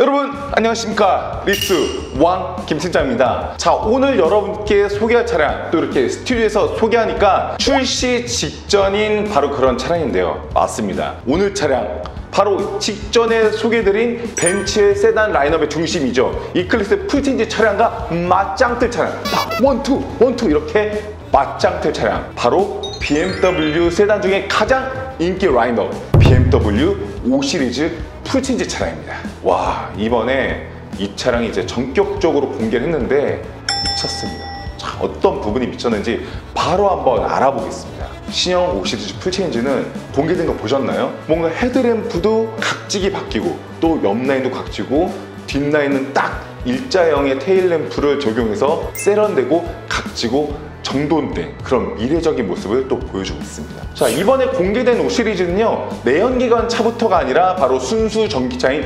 여러분 안녕하십니까, 리스 왕 김팀장입니다. 자, 오늘 여러분께 소개할 차량, 또 이렇게 스튜디오에서 소개하니까 출시 직전인 바로 그런 차량인데요. 맞습니다. 오늘 차량 바로 직전에 소개해드린 벤츠의 세단 라인업의 중심이죠. 이클립스 풀체인지 차량과 맞짱 뜰 차량, 원투 이렇게 맞짱 뜰 차량, 바로 BMW 세단 중에 가장 인기 라인업 BMW 5 시리즈 풀체인지 차량입니다. 와, 이번에 이 차량이 이제 전격적으로 공개를 했는데 미쳤습니다. 자, 어떤 부분이 미쳤는지 바로 한번 알아보겠습니다. 신형 5 시리즈 풀체인지는 공개된 거 보셨나요? 뭔가 헤드램프도 각지기 바뀌고, 또 옆라인도 각지고, 뒷라인은 딱 일자형의 테일램프를 적용해서 세련되고 각지고 정돈된 그런 이례적인 모습을 또 보여주고 있습니다. 자, 이번에 공개된 5 시리즈는요, 내연기관 차부터가 아니라 바로 순수 전기차인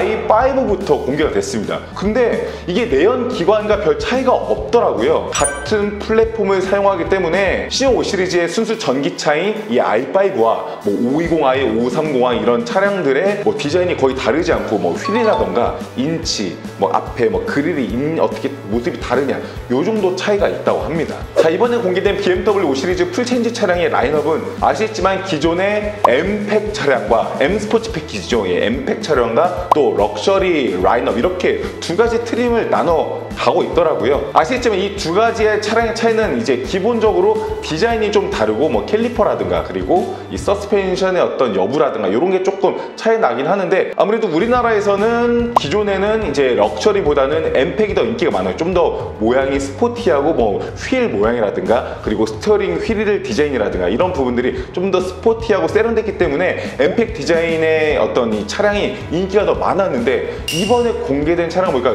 i5부터 공개가 됐습니다. 근데 이게 내연기관과 별 차이가 없더라고요. 같은 플랫폼을 사용하기 때문에 신형 5 시리즈의 순수 전기차인 이 i5와 뭐 520i, 530i 이런 차량들의 뭐 디자인이 거의 다르지 않고, 뭐 휠이라던가 인치, 뭐 앞에 뭐 그릴이 어떻게 모습이 다르냐, 요 정도 차이가 있다고 합니다. 자, 이번에 공개된 BMW 5 시리즈 풀체인지 차량의 라인업은 아시겠지만 기존의 M팩 차량과 M스포츠 패키지죠. 예, M팩 차량과 또 럭셔리 라인업, 이렇게 두 가지 트림을 나눠 가고 있더라고요. 아시겠지만 이 두 가지의 차량의 차이는 이제 기본적으로 디자인이 좀 다르고, 뭐 캘리퍼라든가 그리고 이 서스펜션의 어떤 여부라든가 이런 게 조금 차이 나긴 하는데, 아무래도 우리나라에서는 기존에는 이제 럭셔리보다는 M팩이 더 인기가 많아요. 좀 더 모양이 스포티하고, 뭐 휠 모양이라든가 그리고 스티어링 휠 디자인이라든가 이런 부분들이 좀 더 스포티하고 세련됐기 때문에 M팩 디자인의 어떤 이 차량이 인기가 더 많았는데, 이번에 공개된 차량 보니까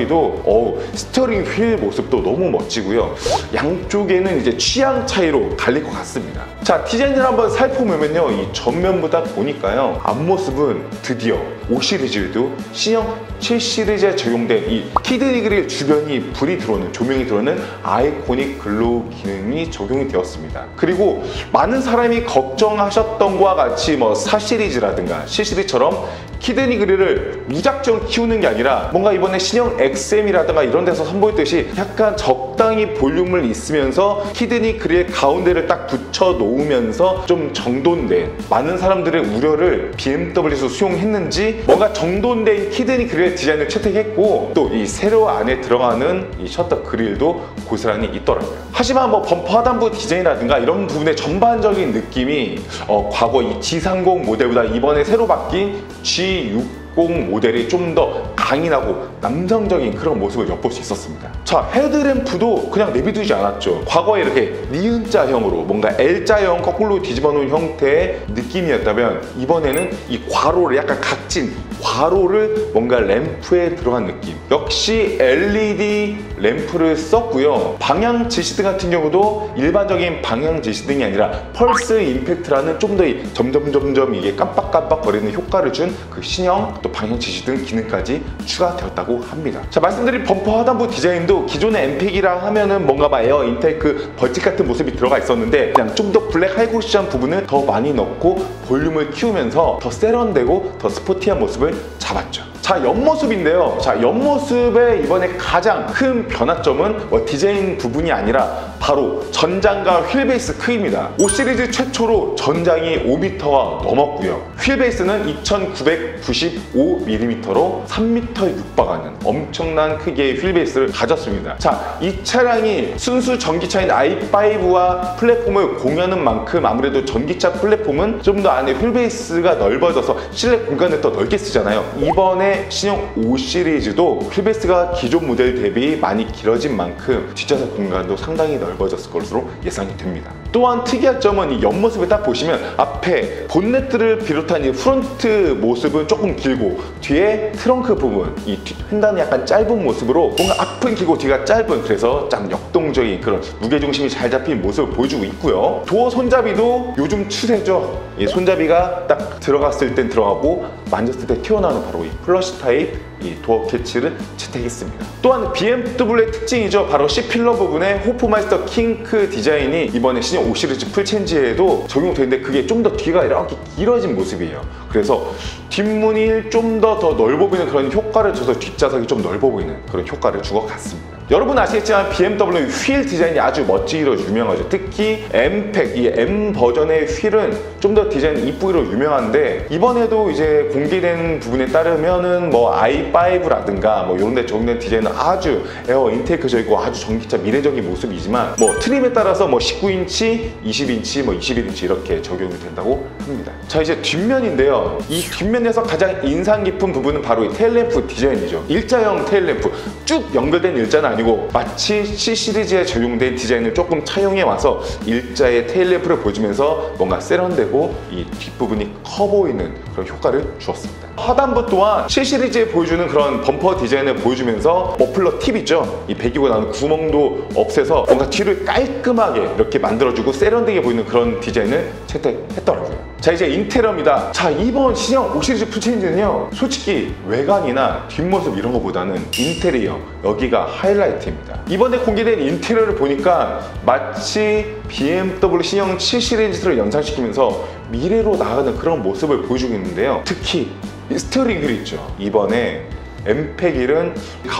럭셔리도 스티어링 휠 모습도 너무 멋지고요. 양쪽에는 이제 취향 차이로 갈릴 것 같습니다. 자, 디자인을 한번 살펴보면요, 이 전면보다 보니까요, 앞모습은 드디어 5 시리즈에도 신형 7 시리즈에 적용된 이 키드니 그릴 주변이 불이 들어오는, 조명이 들어오는 아이코닉 글로우 기능이 적용이 되었습니다. 그리고 많은 사람이 걱정하셨던 것과 같이 뭐 4 시리즈라든가 7 시리즈처럼 키드니 그릴을 무작정 키우는 게 아니라, 뭔가 이번에 신형 XM이라든가 이런 데서 선보였듯이 약간 적당히 볼륨을 있으면서 키드니 그릴 가운데를 딱 붙여 놓으면서 좀 정돈된, 많은 사람들의 우려를 BMW에서 수용했는지 뭔가 정돈된 키드니 그릴 디자인을 채택했고, 또 이 세로 안에 들어가는 이 셔터 그릴도 고스란히 있더라고요. 하지만 뭐 범퍼 하단부 디자인이라든가 이런 부분의 전반적인 느낌이 과거 이 G30 모델보다 이번에 새로 바뀐 G60 모델이 좀 더 강인하고 남성적인 그런 모습을 엿볼 수 있었습니다. 자, 헤드램프도 그냥 내비두지 않았죠. 과거에 이렇게 니은자형으로 뭔가 L자형 거꾸로 뒤집어 놓은 형태의 느낌이었다면, 이번에는 이 괄호를, 약간 각진 괄호를 뭔가 램프에 들어간 느낌. 역시 LED 램프를 썼고요. 방향 지시등 같은 경우도 일반적인 방향 지시등이 아니라 펄스 임팩트라는 좀 더 점점 이게 깜빡깜빡 거리는 효과를 준 그 신형 또 방향 지시등 기능까지 추가되었다고 합니다. 자, 말씀드린 범퍼 하단부 디자인도 기존의 M팩이랑 하면은 뭔가 막 에어 인테이크 벌집 같은 모습이 들어가 있었는데, 그냥 좀 더 블랙 하이글로시한 부분을 더 많이 넣고 볼륨을 키우면서 더 세련되고 더 스포티한 모습을 잡았죠. 자, 옆모습인데요. 자, 옆모습의 이번에 가장 큰 변화점은 디자인 부분이 아니라 바로 전장과 휠베이스 크기입니다. 5 시리즈 최초로 전장이 5m가 넘었고요. 휠베이스는 2995mm로 3m 육박하는 엄청난 크기의 휠베이스를 가졌습니다. 자, 이 차량이 순수 전기차인 i5와 플랫폼을 공유하는 만큼 아무래도 전기차 플랫폼은 좀 더 안에 휠베이스가 넓어져서 실내 공간을 더 넓게 쓰잖아요. 이번에 신형 5 시리즈도 휠베이스가 기존 모델 대비 많이 길어진 만큼 뒷좌석 공간도 상당히 넓어졌을 것으로 예상이 됩니다. 또한 특이한 점은 이 옆모습을 딱 보시면, 앞에 본네트를 비롯한 이 프론트 모습은 조금 길고, 뒤에 트렁크 부분, 이 횡단은 약간 짧은 모습으로 뭔가 앞은 길고 뒤가 짧은, 그래서 좀 역동적인 그런 무게중심이 잘 잡힌 모습을 보여주고 있고요. 도어 손잡이도 요즘 추세죠. 이 손잡이가 딱 들어갔을 땐 들어가고 만졌을 때 튀어나오는 바로 이 플러시 타입 이 도어 캐치를 채택했습니다. 또한 BMW의 특징이죠. 바로 C필러 부분에 호프마이스터 킹크 디자인이 이번에 신형 5 시리즈 풀체인지에도 적용되는데, 그게 좀 더 뒤가 이렇게 길어진 모습이에요. 그래서 뒷문이 좀 더 넓어 보이는 그런 효과를 줘서 뒷좌석이 좀 넓어 보이는 그런 효과를 주고 갔습니다. 여러분 아시겠지만 BMW 휠 디자인이 아주 멋지기로 유명하죠. 특히 M팩, 이 M 버전의 휠은 좀 더 디자인이 이쁘기로 유명한데, 이번에도 이제 공개된 부분에 따르면은 뭐 i5라든가 뭐 이런 데 적용된 디자인은 아주 에어 인테이크적이고 아주 전기차 미래적인 모습이지만, 뭐 트림에 따라서 뭐 19인치, 20인치, 뭐 21인치 이렇게 적용이 된다고 합니다. 자, 이제 뒷면인데요. 이 뒷면에서 가장 인상 깊은 부분은 바로 이 테일램프 디자인이죠. 일자형 테일램프, 쭉 연결된 일자는 아니고 마치 C 시리즈에 적용된 디자인을 조금 차용해 와서 일자의 테일램프를 보여주면서 뭔가 세련되고 이 뒷부분이 커 보이는 그런 효과를 주었습니다. 하단부 또한 C 시리즈에 보여주는 그런 범퍼 디자인을 보여주면서 머플러 팁 있죠? 이 배기고 나는 구멍도 없애서 뭔가 뒤를 깔끔하게 이렇게 만들어주고 세련되게 보이는 그런 디자인을 채택했더라고요. 자, 이제 인테리어입니다. 자, 이번 신형 5 시리즈 풀체인지는요, 솔직히 외관이나 뒷모습 이런 것보다는 인테리어, 여기가 하이라이트입니다. 이번에 공개된 인테리어를 보니까 마치 BMW 신형 7 시리즈를 연상시키면서 미래로 나아가는 그런 모습을 보여주고 있는데요. 특히 이 스티어링 휠 있죠. 이번에 M팩 휠은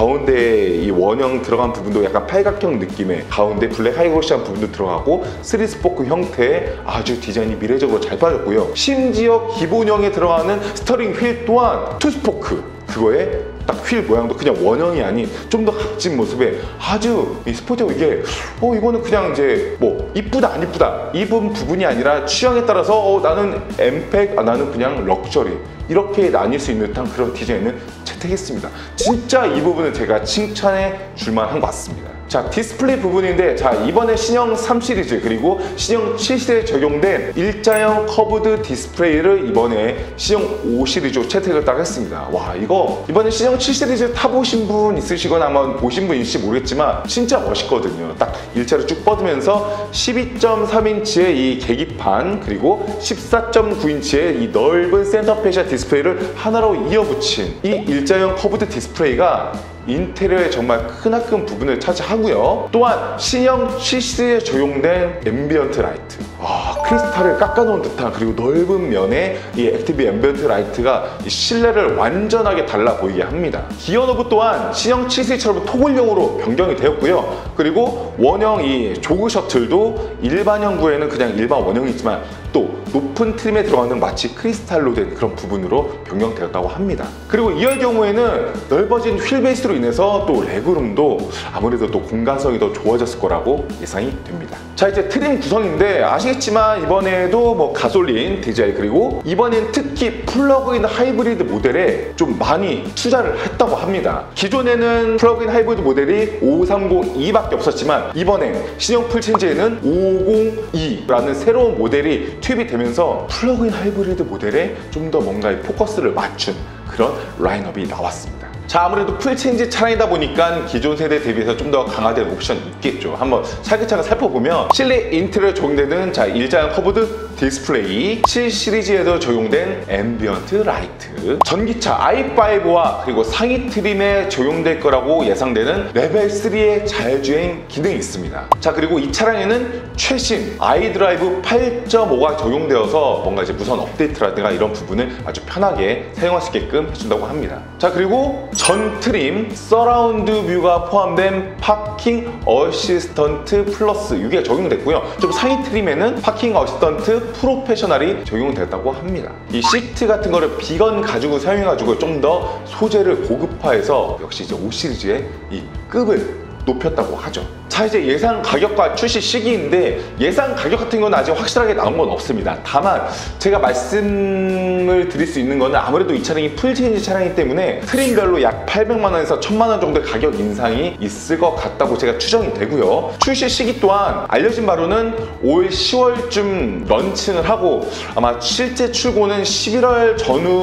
가운데 이 원형 들어간 부분도 약간 팔각형 느낌의 가운데 블랙 하이그로시한 부분도 들어가고 3스포크 형태의 아주 디자인이 미래적으로 잘 빠졌고요. 심지어 기본형에 들어가는 스티어링 휠 또한 2스포크, 그거에 딱 휠 모양도 그냥 원형이 아닌 좀 더 각진 모습에 아주 스포티하고, 이게 이거는 그냥 이제 뭐 이쁘다 안 이쁘다 이 부분이 아니라 취향에 따라서 나는 M팩, 나는 그냥 럭셔리, 이렇게 나뉠 수 있는 듯한 그런 디자인을 채택했습니다. 진짜 이 부분은 제가 칭찬해 줄만한 것 같습니다. 자, 디스플레이 부분인데, 자, 이번에 신형 3 시리즈 그리고 신형 7 시리즈에 적용된 일자형 커브드 디스플레이를 이번에 신형 5 시리즈로 채택을 딱 했습니다. 와, 이거 이번에 신형 7 시리즈 타보신 분 있으시거나 아마 보신 분일지 모르겠지만 진짜 멋있거든요. 딱 일자로 쭉 뻗으면서 12.3인치의 이 계기판 그리고 14.9인치의 이 넓은 센터페시아 디스플레이를 하나로 이어붙인 이 일자형 커브드 디스플레이가 인테리어에 정말 크나큰 부분을 차지하고요. 또한 신형 7 시리즈에 적용된 앰비언트 라이트, 크리스탈을 깎아놓은 듯한, 그리고 넓은 면에 이 액티브 앰비언트 라이트가 이 실내를 완전하게 달라 보이게 합니다. 기어 노브 또한 신형 7 시리즈처럼 토글형으로 변경이 되었고요. 그리고 원형 이 조그 셔틀도 일반형구에는 그냥 일반 원형이지만 또 높은 트림에 들어가는 마치 크리스탈로 된 그런 부분으로 변경되었다고 합니다. 그리고 이럴 경우에는 넓어진 휠베이스로 인해서 또 레그룸도 아무래도 또 공간성이 더 좋아졌을 거라고 예상이 됩니다. 자, 이제 트림 구성인데 아시겠지만 이번에도 뭐 가솔린 디젤, 그리고 이번엔 특히 플러그인 하이브리드 모델에 좀 많이 투자를 했다고 합니다. 기존에는 플러그인 하이브리드 모델이 5530E밖에 없었지만 이번에 신형 풀체인지에는 550E라는 새로운 모델이 투입이 되면서 플러그인 하이브리드 모델에 좀 더 뭔가 포커스를 맞춘 그런 라인업이 나왔습니다. 자, 아무래도 풀체인지 차량이다 보니까 기존 세대 대비해서 좀 더 강화된 옵션이 있겠죠. 한번 차근차근 살펴보면 실내 인테리어에 적용되는 일자형 커브드 디스플레이, 7 시리즈에도 적용된 앰비언트 라이트, 전기차 i5와 그리고 상위 트림에 적용될 거라고 예상되는 레벨 3의 자율주행 기능이 있습니다. 자, 그리고 이 차량에는 최신 iDrive 8.5가 적용되어서 뭔가 이제 무선 업데이트라든가 이런 부분을 아주 편하게 사용할 수 있게끔 해준다고 합니다. 자, 그리고 전 트림 서라운드 뷰가 포함된 파킹 어시스턴트 플러스, 이게 적용됐고요. 좀 상위 트림에는 파킹 어시스턴트 프로페셔널이 적용됐다고 합니다. 이 시트 같은 거를 비건 가지고 사용해가지고 좀 더 소재를 고급화해서 역시 이제 5 시리즈의 이 급을 높였다고 하죠. 자, 이제 예상 가격과 출시 시기인데 예상 가격 같은 건 아직 확실하게 나온 건 없습니다. 다만 제가 말씀을 드릴 수 있는 거는 아무래도 이 차량이 풀체인지 차량이기 때문에 트림별로 약 800만 원에서 1000만 원 정도의 가격 인상이 있을 것 같다고 제가 추정이 되고요. 출시 시기 또한 알려진 바로는 올 10월쯤 런칭을 하고 아마 실제 출고는 11월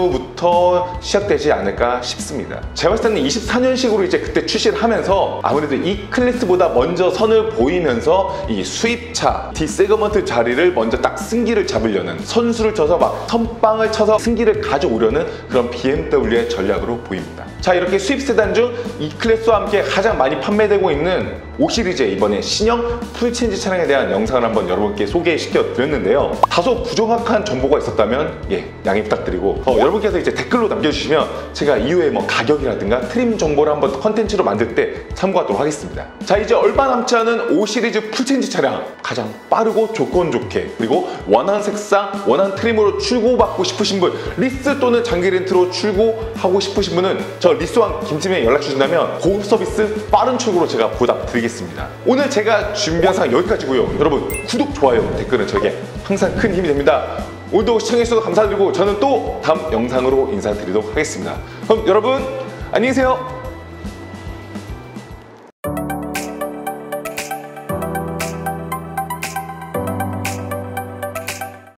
전후부터 시작되지 않을까 싶습니다. 제가 봤을 때는 24년식으로 이제 그때 출시를 하면서 아무래도 이 클래스보다 먼저 선을 보이면서 이 수입차 D 세그먼트 자리를 먼저 딱 승기를 잡으려는, 선수를 쳐서 막 선빵을 쳐서 승기를 가져오려는 그런 BMW의 전략으로 보입니다. 자, 이렇게 수입 세단 중 E클래스와 함께 가장 많이 판매되고 있는 5 시리즈의 이번에 신형 풀체인지 차량에 대한 영상을 한번 여러분께 소개시켜 드렸는데요. 다소 부정확한 정보가 있었다면 양해 부탁드리고 여러분께서 이제 댓글로 남겨주시면 제가 이후에 뭐 가격이라든가 트림 정보를 한번 컨텐츠로 만들 때 참고하도록 하겠습니다. 자, 이제 얼마 남지 않은 5 시리즈 풀체인지 차량, 가장 빠르고 조건 좋게 그리고 원하는 색상, 원하는 트림으로 출고받고 싶으신 분, 리스 또는 장기 렌트로 출고하고 싶으신 분은 저 리스왕 김팀에 연락 주신다면 고급 서비스 빠른 출고로 제가 보답드리겠습니다. 오늘 제가 준비한 사항 여기까지고요. 여러분 구독, 좋아요, 댓글은 저에게 항상 큰 힘이 됩니다. 오늘도 시청해주셔서 감사드리고 저는 또 다음 영상으로 인사드리도록 하겠습니다. 그럼 여러분 안녕히 계세요.